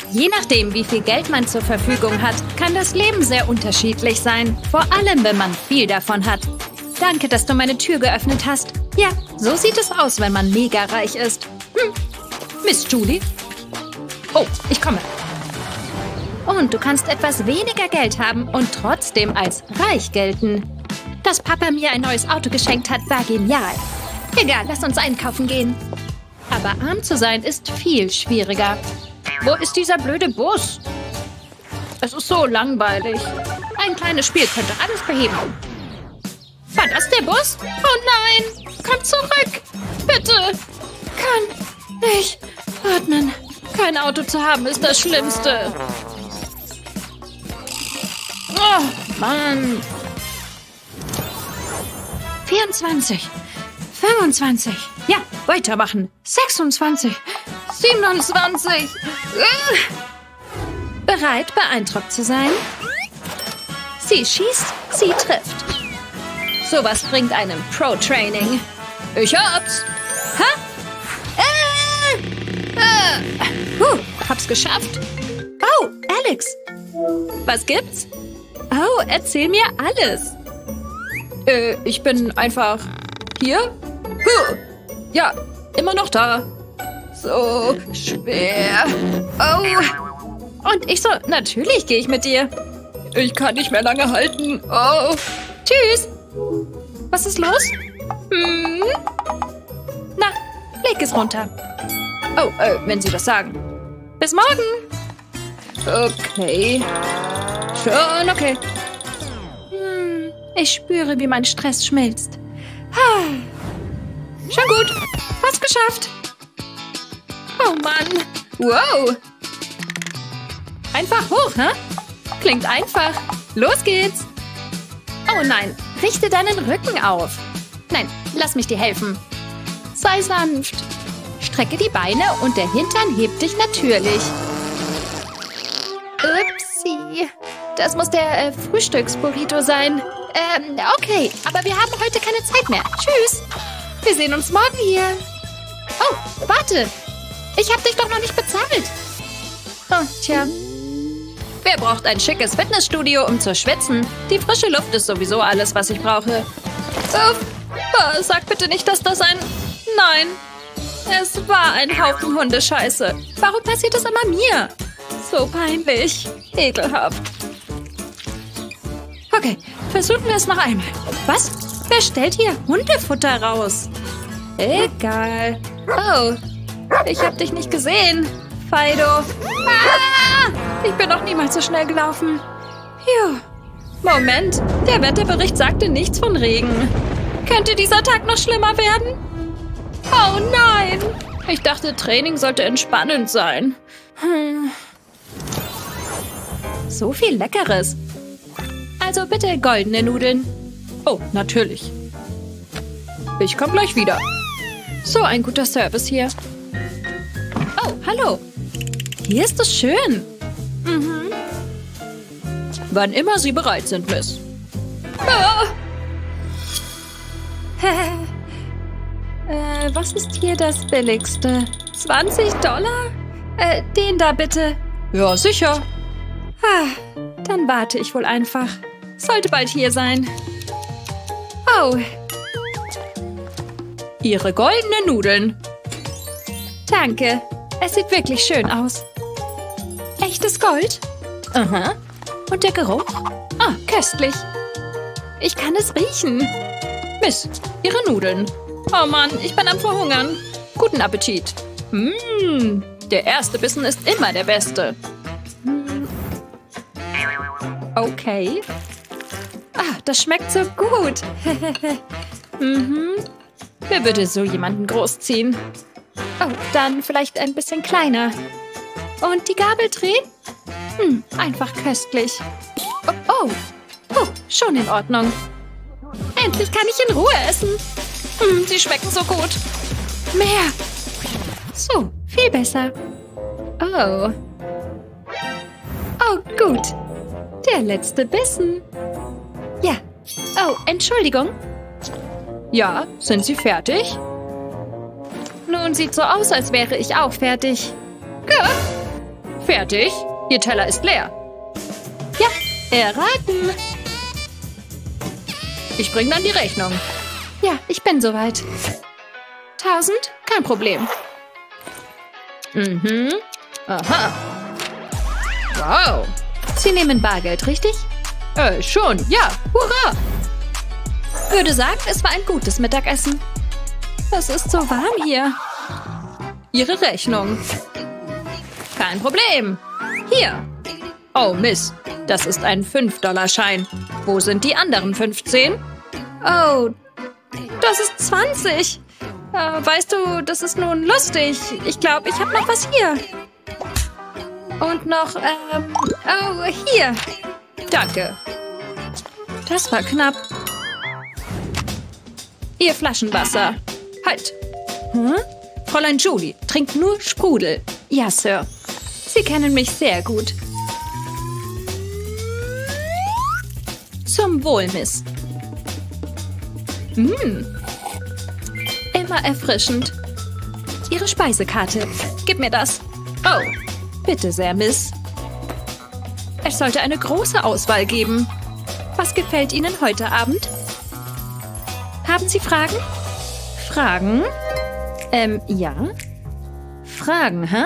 Je nachdem, wie viel Geld man zur Verfügung hat, kann das Leben sehr unterschiedlich sein. Vor allem, wenn man viel davon hat. Danke, dass du meine Tür geöffnet hast. Ja, so sieht es aus, wenn man mega reich ist. Miss Julie? Oh, ich komme. Und du kannst etwas weniger Geld haben und trotzdem als reich gelten. Dass Papa mir ein neues Auto geschenkt hat, war genial. Egal, lass uns einkaufen gehen. Aber arm zu sein ist viel schwieriger. Wo ist dieser blöde Bus? Es ist so langweilig. Ein kleines Spiel könnte alles beheben. War das der Bus? Oh nein! Komm zurück! Bitte! Kann nicht atmen. Kein Auto zu haben ist das Schlimmste. Oh, Mann. 24. 25. Ja, weitermachen. 26. 27. Bereit, beeindruckt zu sein? Sie schießt, sie trifft. Sowas bringt einem Pro-Training. Ich hab's. Ha? Hab's geschafft. Oh, Alex. Was gibt's? Oh, erzähl mir alles. Ich bin einfach hier. Ja, immer noch da. So schwer. Oh. Und ich so, natürlich gehe ich mit dir. Ich kann nicht mehr lange halten. Oh. Tschüss. Was ist los? Na, leg es runter. Oh, wenn Sie das sagen. Bis morgen. Okay. Schon okay. Ich spüre, wie mein Stress schmilzt. Schon gut. Fast geschafft. Oh Mann. Wow. Einfach hoch, ne? Klingt einfach. Los geht's. Oh nein, richte deinen Rücken auf. Nein, lass mich dir helfen. Sei sanft. Strecke die Beine und der Hintern hebt dich natürlich. Upsi. Das muss der Frühstücksburrito sein. Okay, aber wir haben heute keine Zeit mehr. Tschüss. Wir sehen uns morgen hier. Oh, warte. Ich habe dich doch noch nicht bezahlt. Oh, tja. Wer braucht ein schickes Fitnessstudio, um zu schwitzen? Die frische Luft ist sowieso alles, was ich brauche. Sag bitte nicht, dass das ein... Nein. Es war ein Haufen Hundescheiße. Warum passiert das immer mir? So peinlich. Ekelhaft. Okay, versuchen wir es noch einmal. Was? Wer stellt hier Hundefutter raus? Egal. Oh, ich hab dich nicht gesehen, Fido. Ah! Ich bin noch niemals so schnell gelaufen. Phew. Moment, der Wetterbericht sagte nichts von Regen. Könnte dieser Tag noch schlimmer werden? Oh nein! Ich dachte, Training sollte entspannend sein. So viel Leckeres. Also bitte goldene Nudeln. Oh, natürlich. Ich komme gleich wieder. So ein guter Service hier. Oh, hallo. Hier ist es schön. Wann immer Sie bereit sind, Miss. Was ist hier das Billigste? $20? Den da bitte. Ja, sicher. Dann warte ich wohl einfach. Sollte bald hier sein. Oh. Ihre goldenen Nudeln. Danke. Es sieht wirklich schön aus. Echtes Gold? Aha. Und der Geruch? Ah, köstlich. Ich kann es riechen. Miss, Ihre Nudeln. Oh Mann, ich bin am Verhungern. Guten Appetit. Der erste Bissen ist immer der beste. Okay. Das schmeckt so gut. Wer würde so jemanden großziehen? Oh, dann vielleicht ein bisschen kleiner. Und die Gabel drehen? Einfach köstlich. Oh, schon in Ordnung. Endlich kann ich in Ruhe essen. Sie schmecken so gut. Mehr. So, viel besser. Oh. Oh, gut. Der letzte Bissen. Ja. Oh, Entschuldigung. Ja, sind Sie fertig? Nun sieht so aus, als wäre ich auch fertig. Ja. Fertig. Ihr Teller ist leer. Ja, erraten. Ich bringe dann die Rechnung. Ja, ich bin soweit. 1000? Kein Problem. Mhm. Aha. Wow. Sie nehmen Bargeld, richtig? Schon. Ja. Hurra. Würde sagen, es war ein gutes Mittagessen. Es ist so warm hier. Ihre Rechnung. Kein Problem. Hier. Oh, Miss. Das ist ein 5-Dollar-Schein. Wo sind die anderen 15? Oh, das ist 20. Weißt du, das ist nun lustig. Ich glaube, ich habe noch was hier. Und noch, oh, hier. Danke. Das war knapp. Ihr Flaschenwasser. Halt. Hm? Fräulein Julie, trinkt nur Sprudel. Ja, Sir. Sie kennen mich sehr gut. Zum Wohl, Miss. Immer erfrischend. Ihre Speisekarte. Gib mir das. Oh, bitte sehr, Miss. Es sollte eine große Auswahl geben. Was gefällt Ihnen heute Abend? Haben Sie Fragen? Fragen? Ja. Fragen, hä?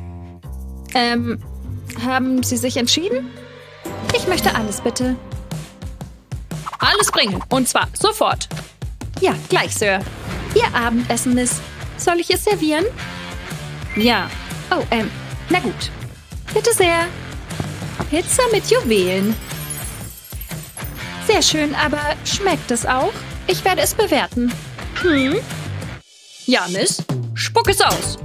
Haben Sie sich entschieden? Ich möchte alles, bitte. Alles bringen. Und zwar sofort. Ja, gleich, Sir. Ihr Abendessen, Miss. Soll ich es servieren? Ja. Oh, na gut. Bitte sehr. Pizza mit Juwelen. Sehr schön, aber schmeckt es auch? Ich werde es bewerten. Ja, Miss. Spuck es aus.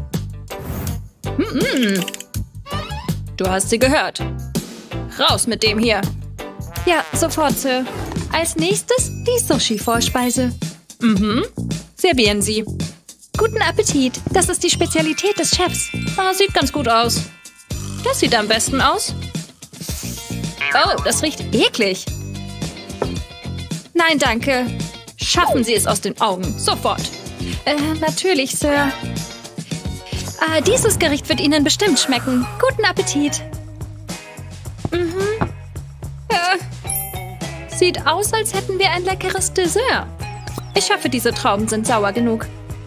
Du hast sie gehört. Raus mit dem hier. Ja, sofort, Sir. Als nächstes die Sushi-Vorspeise. Servieren Sie. Guten Appetit. Das ist die Spezialität des Chefs. Sieht ganz gut aus. Das sieht am besten aus. Oh, das riecht eklig. Nein, danke. Schaffen Sie es aus den Augen. Sofort. Natürlich, Sir. Dieses Gericht wird Ihnen bestimmt schmecken. Guten Appetit. Sieht aus, als hätten wir ein leckeres Dessert. Ich hoffe, diese Trauben sind sauer genug.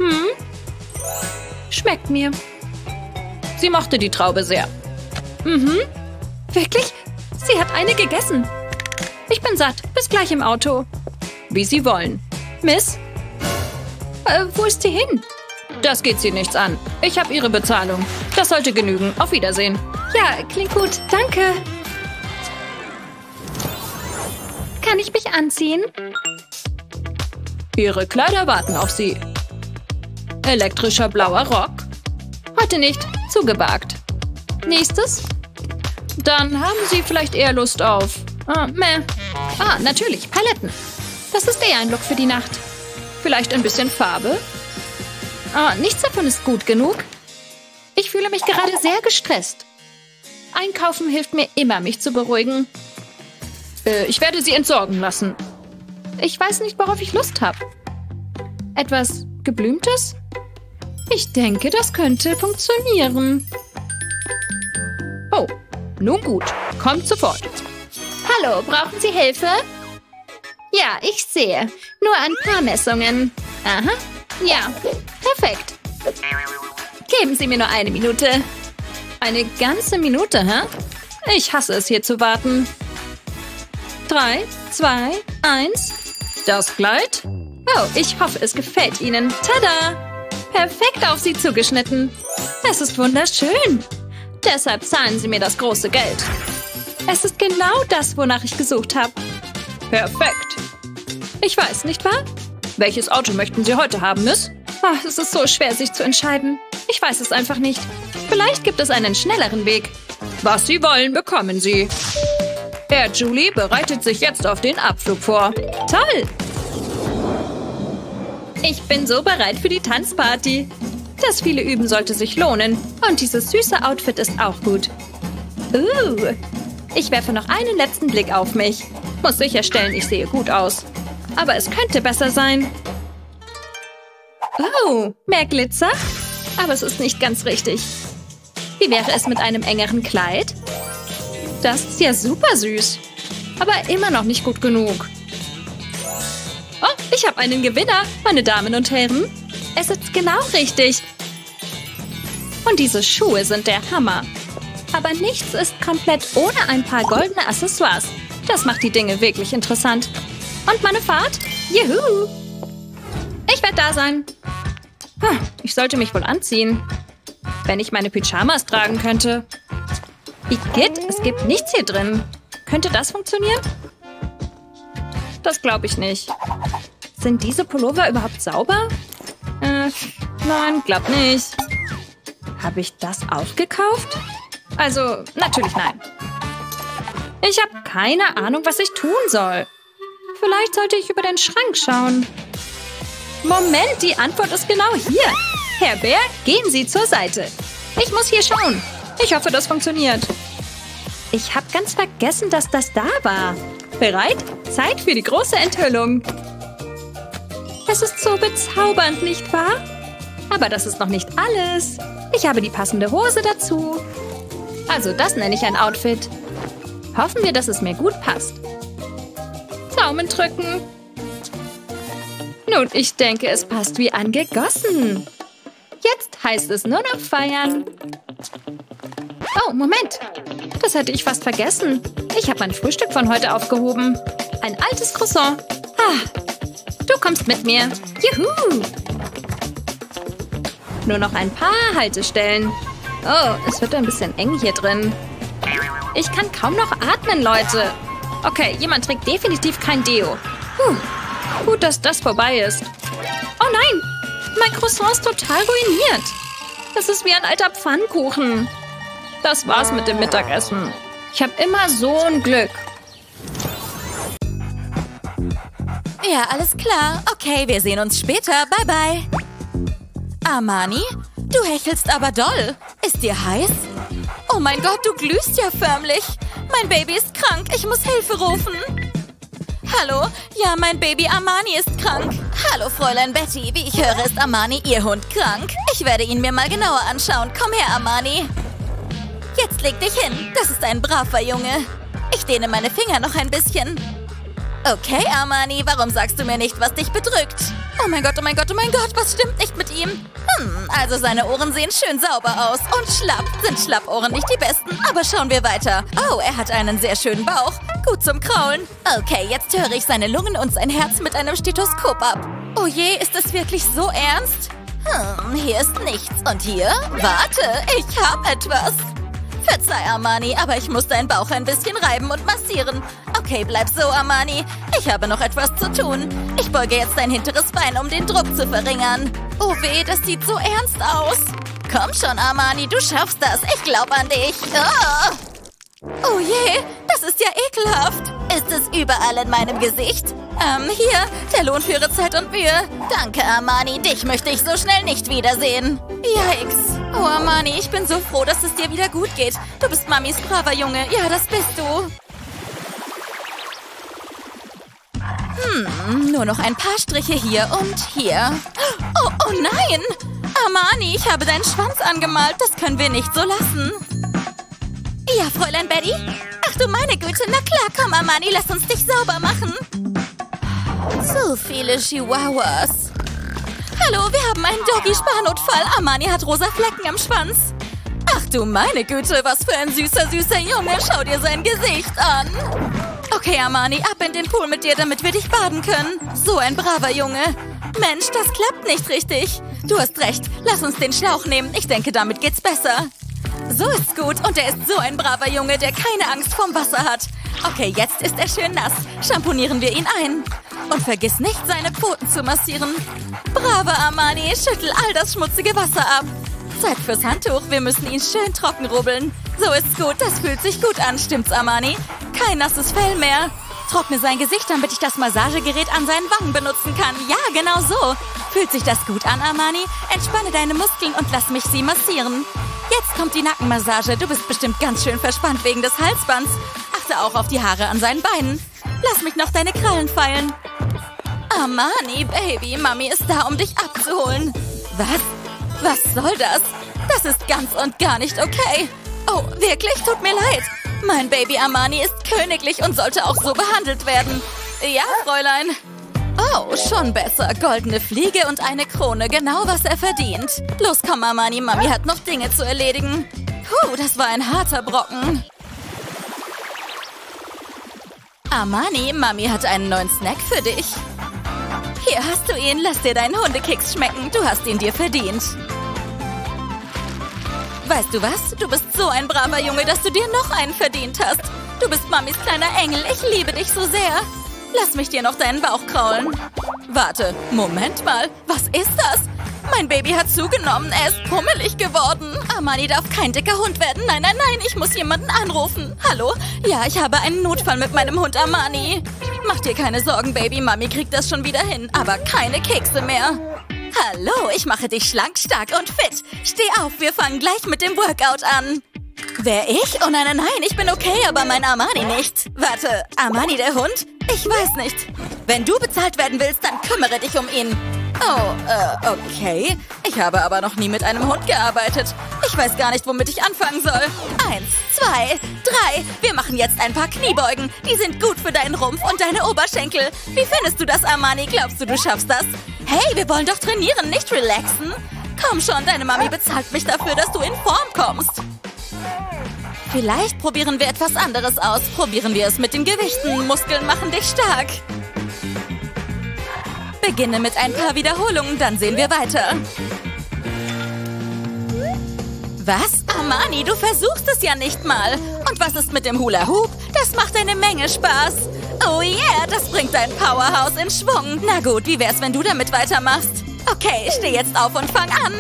Schmeckt mir. Sie mochte die Traube sehr. Wirklich? Sie hat eine gegessen. Ich bin satt. Bis gleich im Auto. Wie Sie wollen. Miss? Wo ist sie hin? Das geht Sie nichts an. Ich habe Ihre Bezahlung. Das sollte genügen. Auf Wiedersehen. Ja, klingt gut. Danke. Kann ich mich anziehen? Ihre Kleider warten auf Sie. Elektrischer blauer Rock. Heute nicht. Zugebagt. Nächstes? Dann haben Sie vielleicht eher Lust auf... natürlich. Paletten. Das ist eher ein Look für die Nacht. Vielleicht ein bisschen Farbe? Nichts davon ist gut genug. Ich fühle mich gerade sehr gestresst. Einkaufen hilft mir immer, mich zu beruhigen. Ich werde Sie entsorgen lassen. Ich weiß nicht, worauf ich Lust habe. Etwas Geblümtes? Ich denke, das könnte funktionieren. Oh, nun gut. Kommt sofort. Hallo, brauchen Sie Hilfe? Ja, ich sehe. Nur ein paar Messungen. Aha. Ja, perfekt. Geben Sie mir nur eine Minute. Eine ganze Minute, hä? Ich hasse es, hier zu warten. 3, 2, 1. Das Kleid? Oh, ich hoffe, es gefällt Ihnen. Tada! Perfekt auf Sie zugeschnitten. Es ist wunderschön. Deshalb zahlen Sie mir das große Geld. Es ist genau das, wonach ich gesucht habe. Perfekt. Ich weiß, nicht wahr? Welches Auto möchten Sie heute haben, Miss? Es ist so schwer, sich zu entscheiden. Ich weiß es einfach nicht. Vielleicht gibt es einen schnelleren Weg. Was Sie wollen, bekommen Sie. Herr Julie bereitet sich jetzt auf den Abflug vor. Toll! Ich bin so bereit für die Tanzparty. Das viele Üben sollte sich lohnen. Und dieses süße Outfit ist auch gut. Ich werfe noch einen letzten Blick auf mich. Muss sicherstellen, ich sehe gut aus. Aber es könnte besser sein. Oh, mehr Glitzer? Aber es ist nicht ganz richtig. Wie wäre es mit einem engeren Kleid? Das ist ja super süß. Aber immer noch nicht gut genug. Oh, ich habe einen Gewinner, meine Damen und Herren. Es sitzt genau richtig. Und diese Schuhe sind der Hammer. Aber nichts ist komplett ohne ein paar goldene Accessoires. Das macht die Dinge wirklich interessant. Und meine Fahrt? Juhu! Ich werde da sein. Ich sollte mich wohl anziehen. Wenn ich meine Pyjamas tragen könnte. Igitt, es gibt nichts hier drin. Könnte das funktionieren? Das glaube ich nicht. Sind diese Pullover überhaupt sauber? Nein, glaub nicht. Habe ich das auch gekauft? Also, natürlich nein. Ich habe keine Ahnung, was ich tun soll. Vielleicht sollte ich über den Schrank schauen. Moment, die Antwort ist genau hier. Herr Bär, gehen Sie zur Seite. Ich muss hier schauen. Ich hoffe, das funktioniert. Ich habe ganz vergessen, dass das da war. Bereit? Zeit für die große Enthüllung. Es ist so bezaubernd, nicht wahr? Aber das ist noch nicht alles. Ich habe die passende Hose dazu. Also das nenne ich ein Outfit. Hoffen wir, dass es mir gut passt. Daumen drücken. Nun, ich denke, es passt wie angegossen. Jetzt heißt es nur noch feiern. Oh, Moment. Das hätte ich fast vergessen. Ich habe mein Frühstück von heute aufgehoben. Ein altes Croissant. Du kommst mit mir. Juhu! Nur noch ein paar Haltestellen. Oh, es wird ein bisschen eng hier drin. Ich kann kaum noch atmen, Leute. Okay, jemand trägt definitiv kein Deo. Gut, dass das vorbei ist. Oh nein, mein Croissant ist total ruiniert. Das ist wie ein alter Pfannkuchen. Das war's mit dem Mittagessen. Ich habe immer so ein Glück. Ja, alles klar. Okay, wir sehen uns später. Bye, bye. Armani, du hechelst aber doll. Ist dir heiß? Oh mein Gott, du glühst ja förmlich. Mein Baby ist krank. Ich muss Hilfe rufen. Hallo? Ja, mein Baby Armani ist krank. Hallo, Fräulein Betty. Wie ich höre, ist Armani Ihr Hund krank. Ich werde ihn mir mal genauer anschauen. Komm her, Armani. Jetzt leg dich hin. Das ist ein braver Junge. Ich dehne meine Finger noch ein bisschen. Okay, Armani, warum sagst du mir nicht, was dich bedrückt? Oh mein Gott, oh mein Gott, oh mein Gott, was stimmt nicht mit ihm? Also seine Ohren sehen schön sauber aus. Und schlapp. Sind Schlappohren nicht die besten? Aber schauen wir weiter. Oh, er hat einen sehr schönen Bauch. Gut zum Kraulen. Okay, jetzt höre ich seine Lungen und sein Herz mit einem Stethoskop ab. Oh je, ist das wirklich so ernst? Hier ist nichts. Und hier? Warte, ich hab etwas. Verzeih, Armani, aber ich muss deinen Bauch ein bisschen reiben und massieren. Okay, bleib so, Armani. Ich habe noch etwas zu tun. Ich beuge jetzt dein hinteres Bein, um den Druck zu verringern. Oh weh, das sieht so ernst aus. Komm schon, Armani, du schaffst das. Ich glaube an dich. Oh je, das ist ja ekelhaft. Ist es überall in meinem Gesicht? Hier, der Lohn für Ihre Zeit und Mühe. Danke, Armani, dich möchte ich so schnell nicht wiedersehen. Yikes. Oh, Armani, ich bin so froh, dass es dir wieder gut geht. Du bist Mamis braver Junge. Ja, das bist du. Nur noch ein paar Striche hier und hier. Oh nein! Armani, ich habe deinen Schwanz angemalt. Das können wir nicht so lassen. Ja, Fräulein Betty? Ach du meine Güte, na klar, komm, Armani, lass uns dich sauber machen. So viele Chihuahuas. Hallo, wir haben einen Doggy-Sparnotfall. Armani hat rosa Flecken am Schwanz. Ach du meine Güte, was für ein süßer Junge. Schau dir sein Gesicht an. Okay, Armani, ab in den Pool mit dir, damit wir dich baden können. So ein braver Junge. Mensch, das klappt nicht richtig. Du hast recht, lass uns den Schlauch nehmen. Ich denke, damit geht's besser. So ist's gut. Und er ist so ein braver Junge, der keine Angst vorm Wasser hat. Okay, jetzt ist er schön nass. Schamponieren wir ihn ein. Und vergiss nicht, seine Pfoten zu massieren. Braver Armani, schüttel all das schmutzige Wasser ab. Zeit fürs Handtuch, wir müssen ihn schön trocken rubbeln. So ist's gut, das fühlt sich gut an, stimmt's, Armani? Kein nasses Fell mehr. Trockne sein Gesicht, damit ich das Massagegerät an seinen Wangen benutzen kann. Ja, genau so. Fühlt sich das gut an, Armani? Entspanne deine Muskeln und lass mich sie massieren. Jetzt kommt die Nackenmassage. Du bist bestimmt ganz schön verspannt wegen des Halsbands. Achte auch auf die Haare an seinen Beinen. Lass mich noch deine Krallen feilen. Armani, Baby, Mami ist da, um dich abzuholen. Was? Was soll das? Das ist ganz und gar nicht okay. Oh, wirklich? Tut mir leid. Mein Baby Armani ist königlich und sollte auch so behandelt werden. Ja, Fräulein. Oh, schon besser. Goldene Fliege und eine Krone. Genau, was er verdient. Los, komm, Armani. Mami hat noch Dinge zu erledigen. Puh, das war ein harter Brocken. Armani, Mami hat einen neuen Snack für dich. Hier hast du ihn. Lass dir deinen Hundekeks schmecken. Du hast ihn dir verdient. Weißt du was? Du bist so ein braver Junge, dass du dir noch einen verdient hast. Du bist Mamis kleiner Engel. Ich liebe dich so sehr. Lass mich dir noch deinen Bauch kraulen. Warte, Moment mal. Was ist das? Mein Baby hat zugenommen. Er ist pummelig geworden. Armani darf kein dicker Hund werden. Nein, nein, nein. Ich muss jemanden anrufen. Hallo? Ja, ich habe einen Notfall mit meinem Hund Armani. Mach dir keine Sorgen, Baby. Mami kriegt das schon wieder hin. Aber keine Kekse mehr. Hallo, ich mache dich schlank, stark und fit. Steh auf, wir fangen gleich mit dem Workout an. Wer, ich? Oh nein, nein, nein, ich bin okay, aber mein Armani nicht. Warte, Armani der Hund? Ich weiß nicht. Wenn du bezahlt werden willst, dann kümmere dich um ihn. Oh, okay. Ich habe aber noch nie mit einem Hund gearbeitet. Ich weiß gar nicht, womit ich anfangen soll. 1, 2, 3. Wir machen jetzt ein paar Kniebeugen. Die sind gut für deinen Rumpf und deine Oberschenkel. Wie findest du das, Armani? Glaubst du, du schaffst das? Hey, wir wollen doch trainieren, nicht relaxen. Komm schon, deine Mami bezahlt mich dafür, dass du in Form kommst. Vielleicht probieren wir etwas anderes aus. Probieren wir es mit den Gewichten. Muskeln machen dich stark. Beginne mit ein paar Wiederholungen, dann sehen wir weiter. Was? Armani, du versuchst es ja nicht mal. Und was ist mit dem Hula Hoop? Das macht eine Menge Spaß. Oh yeah, das bringt dein Powerhouse in Schwung. Na gut, wie wär's, wenn du damit weitermachst? Okay, steh jetzt auf und fang an.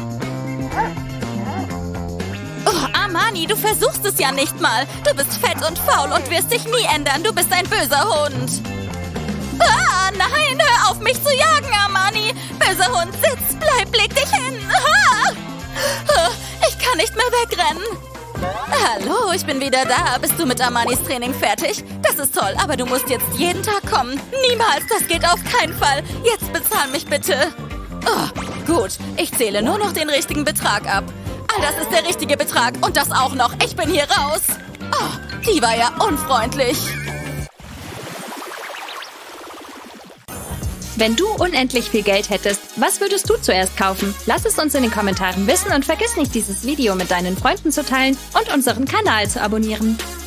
Oh, Armani, du versuchst es ja nicht mal. Du bist fett und faul und wirst dich nie ändern. Du bist ein böser Hund. Ah, nein, hör auf, mich zu jagen, Armani. Böser Hund, sitz, leg dich hin. Ah, ich kann nicht mehr wegrennen. Hallo, ich bin wieder da. Bist du mit Armanis Training fertig? Das ist toll, aber du musst jetzt jeden Tag kommen. Niemals, das geht auf keinen Fall. Jetzt bezahl mich bitte. Oh, gut, ich zähle nur noch den richtigen Betrag ab. All das ist der richtige Betrag und das auch noch. Ich bin hier raus. Oh, die war ja unfreundlich. Wenn du unendlich viel Geld hättest, was würdest du zuerst kaufen? Lass es uns in den Kommentaren wissen und vergiss nicht, dieses Video mit deinen Freunden zu teilen und unseren Kanal zu abonnieren.